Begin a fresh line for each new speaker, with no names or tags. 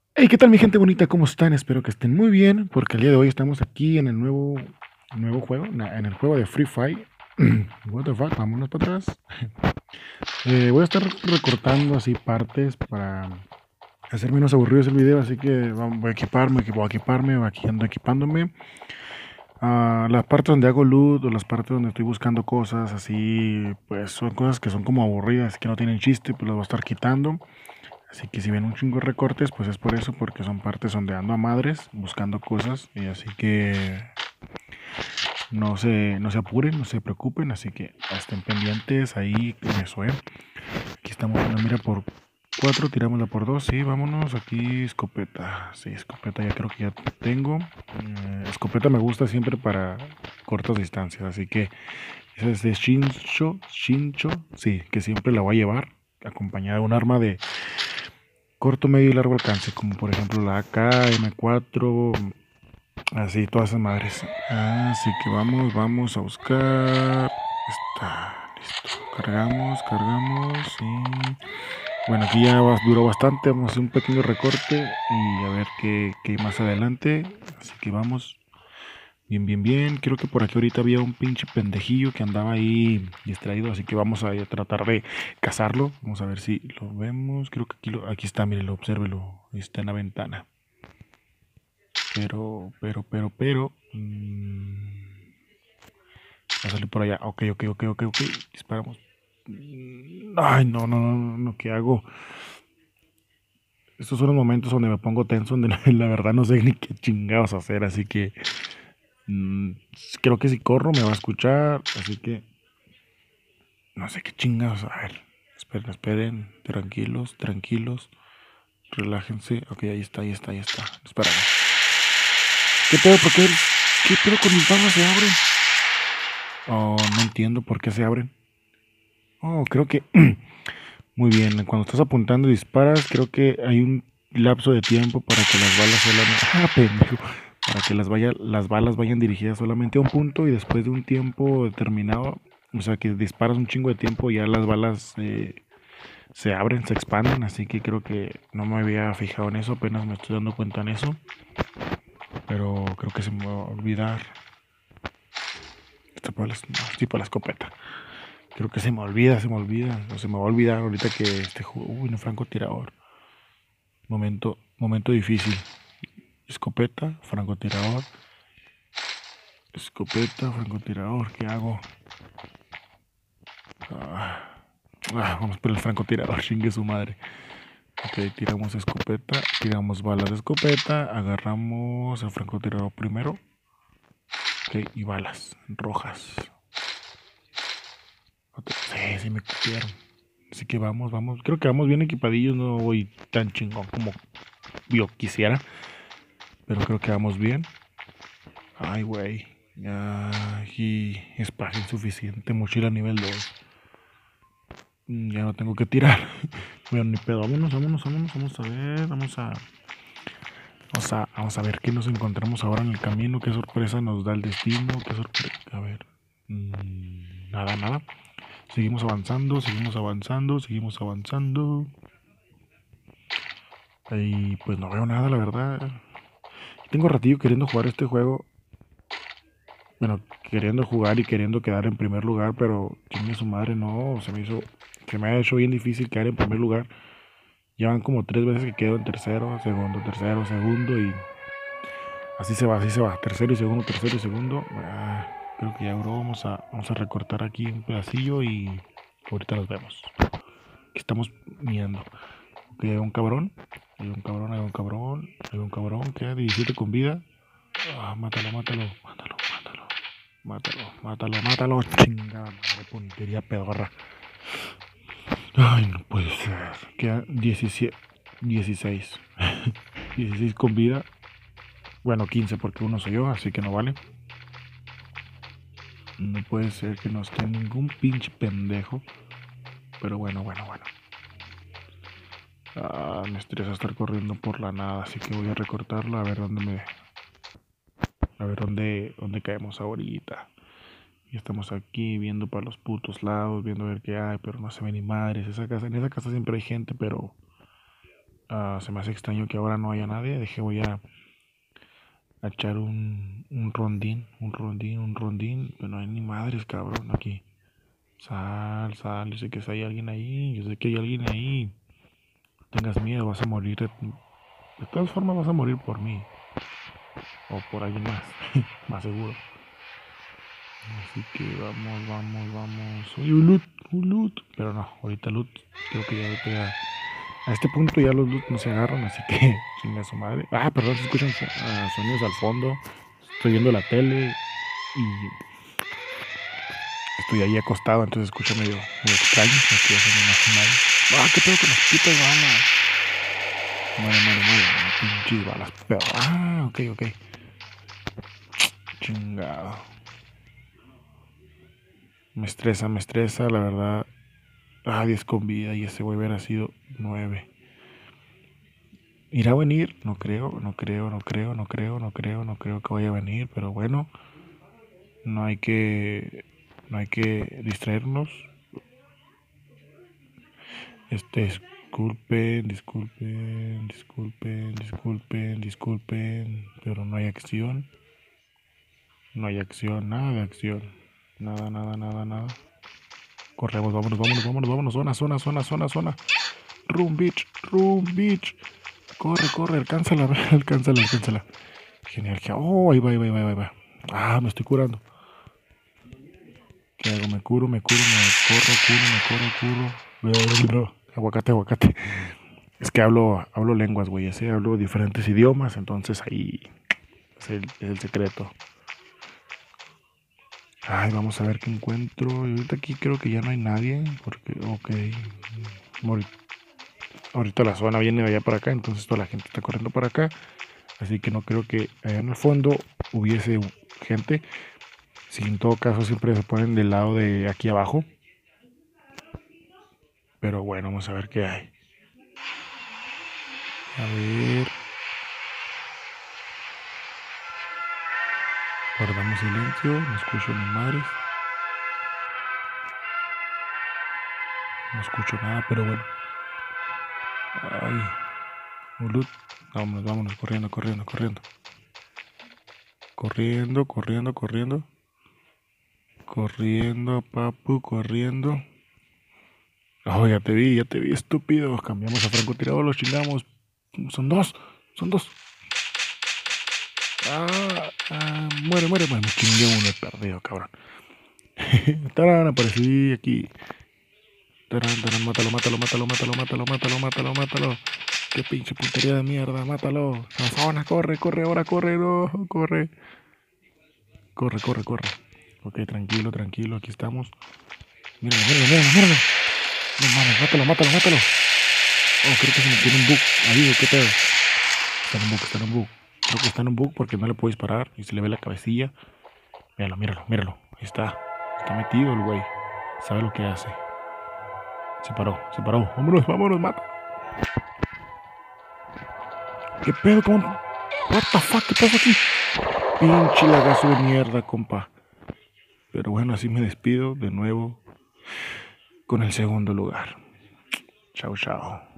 Hey, ¿qué tal mi gente bonita? ¿Cómo están? Espero que estén muy bien, porque el día de hoy estamos aquí en el nuevo juego, en el juego de Free Fire. What the fuck, vámonos para atrás. Voy a estar recortando así partes para hacer menos aburrido el video, así que voy a equiparme, aquí ando equipándome. Las partes donde hago loot o las partes donde estoy buscando cosas así, pues son cosas que son como aburridas, que no tienen chiste, pues las voy a estar quitando. Así que si ven un chingo de recortes, pues es por eso, porque son partes donde ando a madres buscando cosas. Y así que no se apuren, no se preocupen. Así que estén pendientes ahí con eso, ¿eh? Aquí estamos en la mira por 4, tirámosla por 2. Sí, vámonos. Aquí escopeta. Sí, escopeta ya creo que ya tengo. Escopeta me gusta siempre para cortas distancias. Así que esa es de Shincho. Sí, que siempre la voy a llevar acompañada de un arma de corto, medio y largo alcance, como por ejemplo la AK, M4, así, todas esas madres. Así que vamos a buscar. Está listo. Cargamos, y bueno, aquí ya duró bastante. Vamos a hacer un pequeño recorte y a ver qué hay más adelante. Así que vamos. Bien, bien, bien. Creo que por aquí ahorita había un pinche pendejillo que andaba ahí distraído, así que vamos a tratar de cazarlo. Vamos a ver si lo vemos. Creo que aquí está, mírelo, obsérvelo. Ahí está en la ventana. Va a salir por allá. Ok. Disparamos. Ay, no, ¿qué hago? Estos son los momentos donde me pongo tenso, donde la verdad no sé ni qué chingados hacer, así que mm, creo que si corro me va a escuchar, así que no sé qué chingados. A ver, esperen. Tranquilos. Relájense. Ok, ahí está. Espérame. ¿Qué pedo? ¿Qué pedo con mis balas se abren? Oh, no entiendo por qué se abren. Oh, creo que... Muy bien, cuando estás apuntando y disparas, creo que hay un lapso de tiempo para que las balas solamente... ¡Ah, pendejo! Para que las balas vayan dirigidas solamente a un punto y después de un tiempo determinado, o sea que disparas un chingo de tiempo y ya las balas se abren, se expanden, así que creo que no me había fijado en eso, apenas me estoy dando cuenta en eso, pero creo que se me va a olvidar. Esto no, sí, para la escopeta. Creo que o se me va a olvidar ahorita que uy, no, francotirador. Momento difícil. Francotirador, francotirador, ¿qué hago? Ah, vamos por el francotirador, chingue su madre. Ok, tiramos escopeta, tiramos balas de escopeta, agarramos el francotirador primero. Ok, y balas rojas. Ok, sí, me cupieron. Así que vamos. Creo que vamos bien equipadillos, no voy tan chingón como yo quisiera. Pero creo que vamos bien. Ay, güey. Y espacio insuficiente, mochila nivel 2. Ya no tengo que tirar. Bueno, ni pedo. Vámonos. Vamos a ver qué nos encontramos ahora en el camino. Qué sorpresa nos da el destino. Qué sorpresa. A ver. Nada. Seguimos avanzando. Y pues no veo nada, la verdad. Tengo ratillo queriendo jugar este juego. Bueno, queriendo jugar y queriendo quedar en primer lugar, pero tiene su madre, no. Se me ha hecho bien difícil quedar en primer lugar. Ya van como 3 veces que quedo en tercero, segundo y así se va. Tercero y segundo. Creo que ya, bro, vamos a recortar aquí un pedacillo y ahorita nos vemos. Aquí estamos mirando. Ok, hay un cabrón, queda 17 con vida. Mátalo. Chingada madre, puntería pedorra. Ay, no puede ser. Queda 17, 16. 16 con vida. Bueno, 15 porque uno soy yo, así que no vale. No puede ser que no esté ningún pinche pendejo. Pero bueno. Me estresa estar corriendo por la nada, así que voy a recortarla a ver dónde caemos ahorita. Y estamos aquí viendo para los putos lados, viendo a ver qué hay, pero no se ve ni madres. En esa casa siempre hay gente, pero Se me hace extraño que ahora no haya nadie. Voy a echar un rondín, un rondín. Pero no hay ni madres, cabrón, aquí. Sal, sal, yo sé que hay alguien ahí, yo sé que hay alguien ahí. No tengas miedo, vas a morir. De todas formas vas a morir por mí. O por alguien más, más seguro. Así que vamos, vamos, vamos. Uy, un loot. Pero no, ahorita loot. Creo que ya ahorita a este punto ya los loot no se agarran, así que chinga su madre. Ah, perdón, se escuchan sonidos al fondo. Estoy viendo la tele y estoy ahí acostado, entonces escucho medio extraño. Me estoy haciendo más mal. Ah, qué pedo con las putas balas. Muere, muere, muere. Pinches balas, pero. Ah, ok, ok. Chingado. Me estresa, la verdad. Ah, 10 con vida y ese güey hubiera sido 9. ¿Irá a venir? No creo, no creo, no creo, no creo, no creo, no creo que vaya a venir, pero bueno, no hay que, no hay que distraernos. Disculpen, disculpen, disculpen, disculpen, disculpen, pero no hay acción, no hay acción, nada de acción, nada, nada, nada, nada. Corremos, vámonos, vámonos, vámonos, vámonos, zona, zona, zona, zona, zona. Room bitch, room bitch. Corre, corre, alcánzala, alcánzala, alcánzala. Genial, genial. Oh, ahí va, ahí va, ahí va, ahí va. Ah, me estoy curando. ¿Qué hago? Me curo, me curo, me corro, curo, me corro, curo. No, aguacate, aguacate. Es que hablo lenguas, güey. Ese hablo diferentes idiomas, entonces ahí es el secreto. Ay, vamos a ver qué encuentro. Y ahorita aquí creo que ya no hay nadie, porque, ok. Ahorita la zona viene de allá para acá, entonces toda la gente está corriendo para acá. Así que no creo que allá en el fondo hubiese gente. Si en todo caso siempre se ponen del lado de aquí abajo. Pero bueno, vamos a ver qué hay. A ver. Guardamos silencio. No escucho ni madres. No escucho nada, pero bueno. Ay. Un loot. Vámonos, vámonos. Corriendo, corriendo, corriendo. Corriendo, corriendo, corriendo. Corriendo, papu, corriendo. Oh, ya te vi, estúpido. Cambiamos a francotirador, los chingamos. Son dos, son dos. Muere, muere, muere. Me chingué uno, he perdido, cabrón. Tarán, aparecí aquí. Tarán, tarán, mátalo, mátalo, mátalo, mátalo, mátalo, mátalo, mátalo, mátalo. Qué pinche puntería de mierda, mátalo. La zona, corre, corre, ahora corre, no, corre. Corre, corre, corre. Ok, tranquilo, tranquilo, aquí estamos. Míralo, míralo, míralo, míralo. No mames, mátalo, mátalo, mátalo. Oh, creo que se me tiene un bug. Ahí, ¿qué pedo? Está en un bug, está en un bug. Creo que está en un bug porque no le puedo disparar y se le ve la cabecilla. Míralo, míralo, míralo. Ahí está. Está metido el güey. Sabe lo que hace. Se paró, se paró. Vámonos, vámonos, mata. ¿Qué pedo? ¿Cómo? What the fuck? ¿Qué pasa aquí? Pinche lagazo de mierda, compa. Pero bueno, así me despido de nuevo con el segundo lugar. Chao, chao.